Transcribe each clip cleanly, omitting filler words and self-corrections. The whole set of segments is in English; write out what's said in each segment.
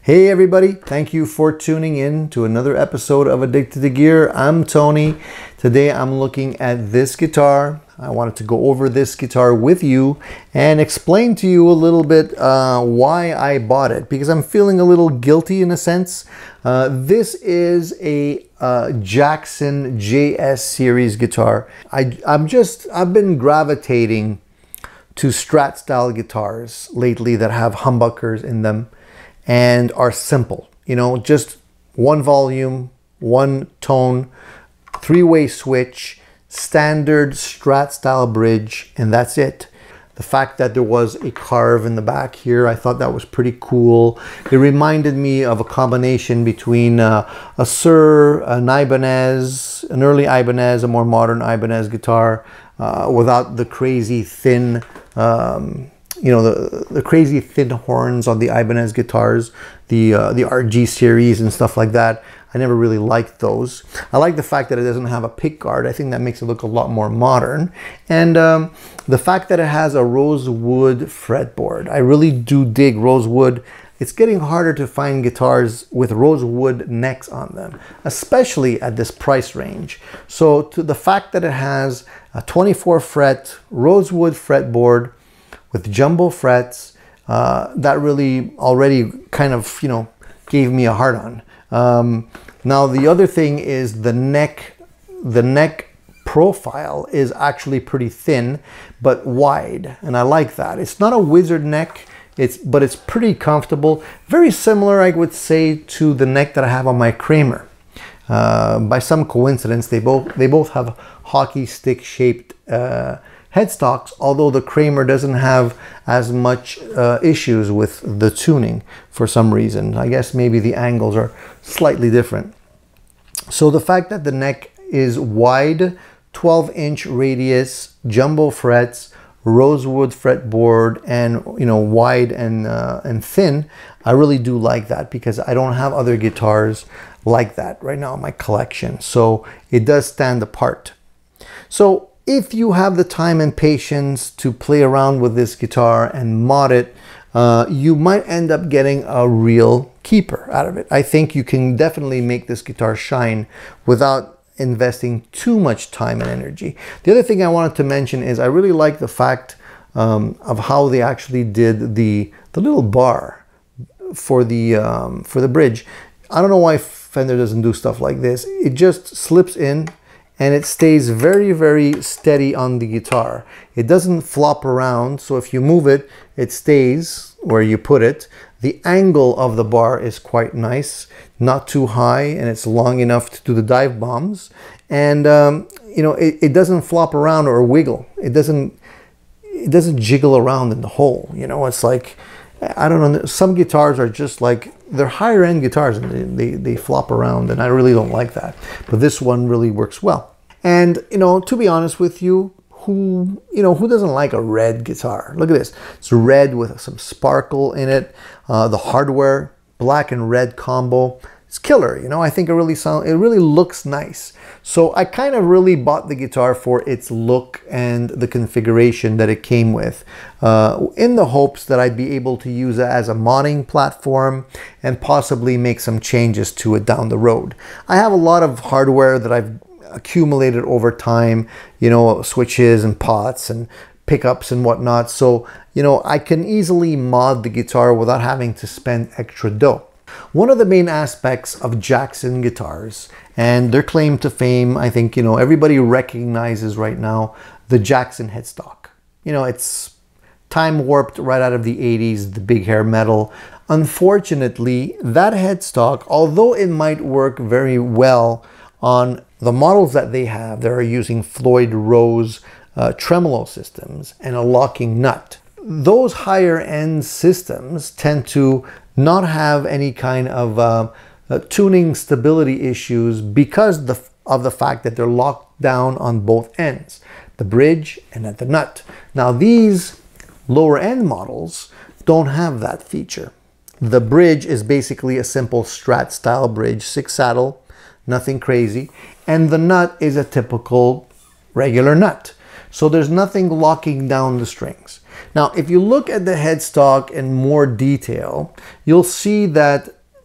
Hey everybody, thank you for tuning in to another episode of Addicted to Gear. I'm Tony. Today I'm looking at this guitar. I wanted to go over this guitar with you and explain to you a little bit why I bought it, because I'm feeling a little guilty in a sense. This is a Jackson JS series guitar. I've been gravitating to Strat style guitars lately that have humbuckers in them and are simple, you know, just one volume, one tone, three-way switch, standard Strat style bridge, and that's it. The fact that there was a carve in the back here, I thought that was pretty cool. It reminded me of a combination between a Suhr, an Ibanez, an early Ibanez, a more modern Ibanez guitar, without the crazy thin the crazy thin horns on the Ibanez guitars, the RG series and stuff like that. I never really liked those. I like the fact that it doesn't have a pick guard. I think that makes it look a lot more modern. And the fact that it has a rosewood fretboard. I really do dig rosewood. It's getting harder to find guitars with rosewood necks on them, especially at this price range. So to the fact that it has a 24 fret rosewood fretboard with jumbo frets, that really already kind of, gave me a hard on. Now the other thing is the neck profile is actually pretty thin, but wide. And I like that. It's not a wizard neck, but it's pretty comfortable. Very similar, I would say, to the neck that I have on my Kramer. By some coincidence, they both have hockey stick shaped headstocks, although the Kramer doesn't have as much issues with the tuning for some reason. I guess maybe the angles are slightly different. So the fact that the neck is wide, 12-inch radius, jumbo frets, rosewood fretboard, and wide and thin, I really do like that, because I don't have other guitars like that right now in my collection. So it does stand apart. So if you have the time and patience to play around with this guitar and mod it, you might end up getting a real keeper out of it. I think you can definitely make this guitar shine without investing too much time and energy. The other thing I wanted to mention is I really like the fact of how they actually did the little bar for the bridge. I don't know why Fender doesn't do stuff like this. It just slips in and it stays very, very steady on the guitar. It doesn't flop around, so if you move it, it stays where you put it. The angle of the bar is quite nice, not too high, and it's long enough to do the dive bombs. And it doesn't flop around or wiggle. It doesn't jiggle around in the hole. It's like, I don't know, some guitars are just like, they're higher end guitars and they flop around, and I really don't like that. But this one really works well. And, to be honest with you, who doesn't like a red guitar? Look at this. It's red with some sparkle in it. The hardware, black and red combo. It's killer. I think it really looks nice. So I kind of really bought the guitar for its look and the configuration that it came with, in the hopes that I'd be able to use it as a modding platform and possibly make some changes to it down the road. I have a lot of hardware that I've accumulated over time, switches and pots and pickups and whatnot. So, I can easily mod the guitar without having to spend extra dough. One of the main aspects of Jackson guitars and their claim to fame, I think, everybody recognizes right now, the Jackson headstock. It's time warped right out of the 80s, the big hair metal. Unfortunately, that headstock, although it might work very well on the models that they have that are using Floyd Rose tremolo systems and a locking nut, those higher end systems tend to not have any kind of tuning stability issues because of the fact that they're locked down on both ends, the bridge and at the nut. Now these lower end models don't have that feature. The bridge is basically a simple Strat style bridge, 6 saddle, nothing crazy, and the nut is a typical regular nut. So there's nothing locking down the strings. Now, if you look at the headstock in more detail, you'll see that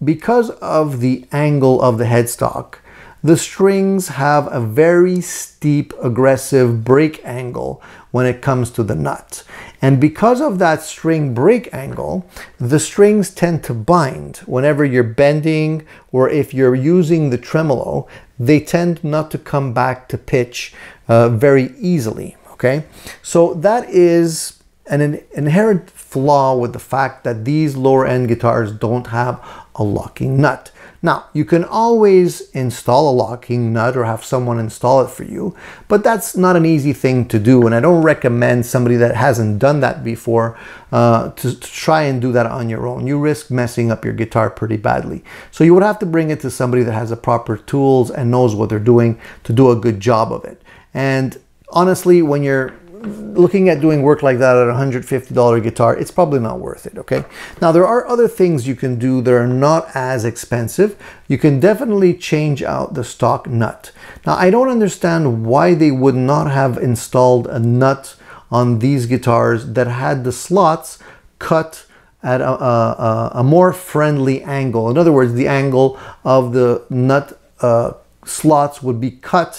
because of the angle of the headstock, the strings have a very steep, aggressive break angle when it comes to the nut. And because of that string break angle, the strings tend to bind. Whenever you're bending or if you're using the tremolo, they tend not to come back to pitch very easily, okay? So that is an inherent flaw with the fact that these lower end guitars don't have a locking nut. Now, you can always install a locking nut or have someone install it for you, but that's not an easy thing to do, and I don't recommend somebody that hasn't done that before to try and do that on your own. You risk messing up your guitar pretty badly. So you would have to bring it to somebody that has the proper tools and knows what they're doing to do a good job of it. And honestly, when you're looking at doing work like that at a $150 guitar, it's probably not worth it, okay? Now, there are other things you can do that are not as expensive. You can definitely change out the stock nut. Now, I don't understand why they would not have installed a nut on these guitars that had the slots cut at a more friendly angle. In other words, the angle of the nut slots would be cut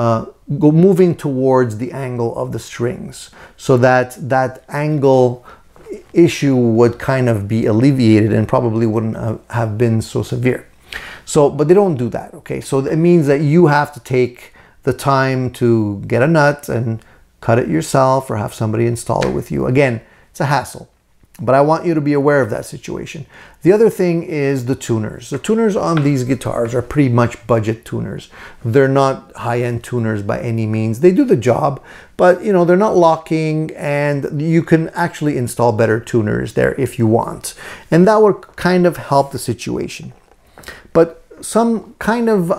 moving towards the angle of the strings, so that that angle issue would kind of be alleviated and probably wouldn't have been so severe. So, but they don't do that, okay? So it means that you have to take the time to get a nut and cut it yourself or have somebody install it with you. Again, it's a hassle, but I want you to be aware of that situation. The other thing is the tuners. The tuners on these guitars are pretty much budget tuners. They're not high-end tuners by any means. They do the job, but you know, they're not locking, and you can actually install better tuners there if you want. And that would kind of help the situation. But some kind of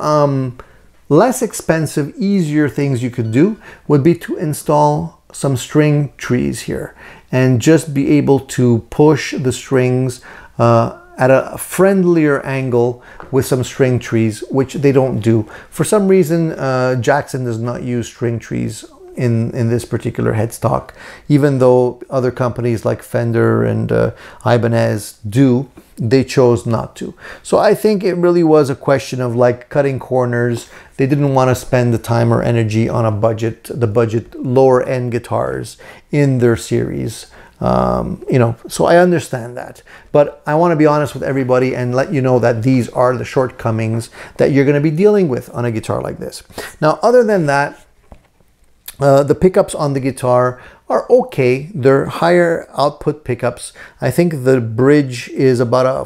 less expensive, easier things you could do would be to install some string trees here and just be able to push the strings at a friendlier angle with some string trees, which they don't do. For some reason, Jackson does not use string trees in this particular headstock, even though other companies like Fender and Ibanez do. They chose not to. So I think it really was a question of like cutting corners. They didn't want to spend the time or energy on the budget lower end guitars in their series. You know, so I understand that, but I want to be honest with everybody and let you know that these are the shortcomings that you're going to be dealing with on a guitar like this. Now, other than that, the pickups on the guitar are okay. They're higher output pickups. I think the bridge is about a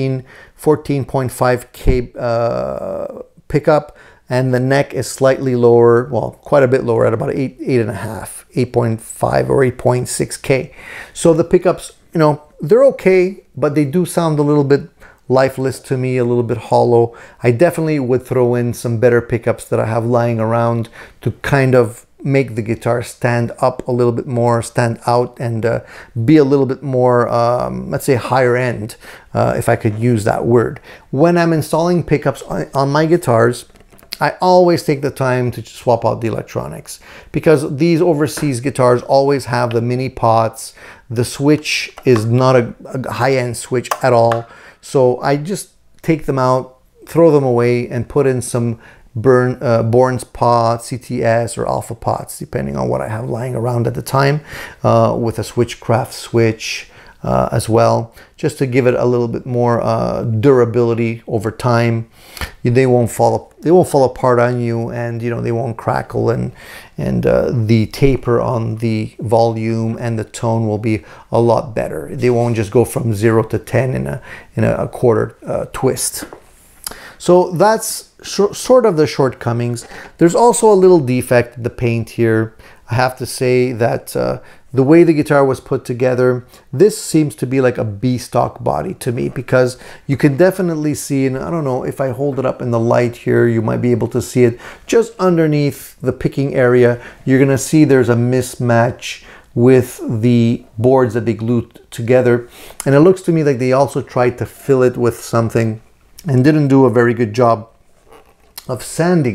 14.5K pickup, and the neck is slightly lower, well, quite a bit lower at about 8.5 or 8.6K. So the pickups, you know, they're okay, but they do sound a little bit lifeless to me, a little bit hollow. I definitely would throw in some better pickups that I have lying around to kind of make the guitar stand up a little bit more, stand out, and be a little bit more, let's say, higher end, if I could use that word. When I'm installing pickups on my guitars, I always take the time to swap out the electronics, because these overseas guitars always have the mini pots. The switch is not a high-end switch at all. So I just take them out, throw them away, and put in some Borns pots, CTS, or Alpha pots, depending on what I have lying around at the time, with a Switchcraft switch as well, just to give it a little bit more durability over time. They won't fall apart on you, and you know, they won't crackle, and the taper on the volume and the tone will be a lot better. They won't just go from 0 to 10 in a quarter twist. So that's sort of the shortcomings. There's also a little defect, the paint here. I have to say that the way the guitar was put together, this seems to be like a B stock body to me, because you can definitely see, and I don't know if I hold it up in the light here, you might be able to see it just underneath the picking area. You're gonna see there's a mismatch with the boards that they glued together, and it looks to me like they also tried to fill it with something and didn't do a very good job of sanding it.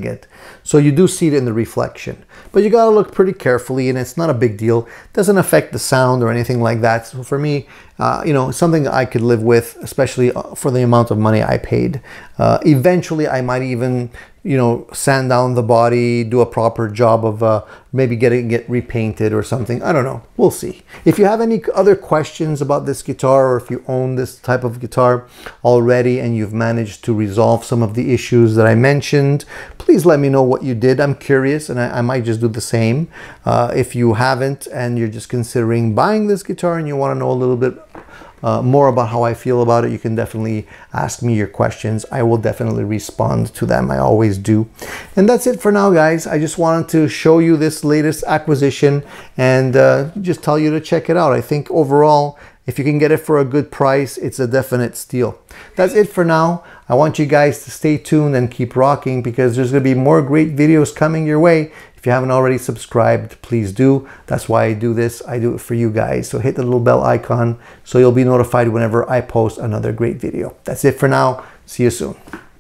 So you do see it in the reflection, but you got to look pretty carefully, and it's not a big deal. It doesn't affect the sound or anything like that. So for me, you know, something I could live with, especially for the amount of money I paid. Eventually, I might even, you know, sand down the body, do a proper job of maybe getting it repainted or something. I don't know. We'll see. If you have any other questions about this guitar, or if you own this type of guitar already and you've managed to resolve some of the issues that I mentioned, please let me know what you did. I'm curious, and I might just do the same. If you haven't and you're just considering buying this guitar and you want to know a little bit more about how I feel about it, you can definitely ask me your questions. I will definitely respond to them. I always do. And that's it for now, guys. I just wanted to show you this latest acquisition and just tell you to check it out. I think overall, if you can get it for a good price, it's a definite steal. That's it for now. I want you guys to stay tuned and keep rocking, because there's going to be more great videos coming your way. If you haven't already subscribed, please do. That's why I do this. I do it for you guys. So hit the little bell icon so you'll be notified whenever I post another great video. That's it for now. See you soon.